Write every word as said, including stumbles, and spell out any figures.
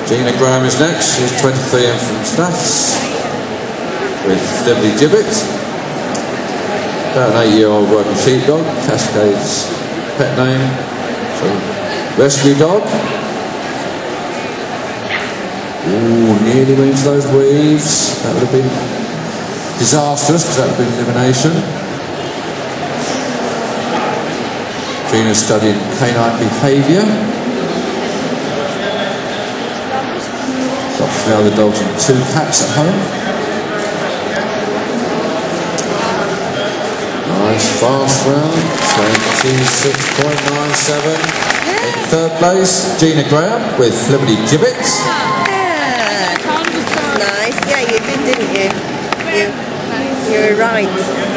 Gina Graham is next. She's twenty-three and from Crufts with Flibberty Gibbet. About an eight-year-old working sheepdog. Cascade's pet name. So, rescue dog. Ooh, nearly went into those weaves. That would have been disastrous because that would have been elimination. Gina's studying canine behaviour. Got three other dogs and two cats at home. Nice fast round. twenty-six point nine seven. In third place, Gina Graham with Flibberty Gibbet. Yeah, that's nice. Yeah, you did, didn't you? You, you were right.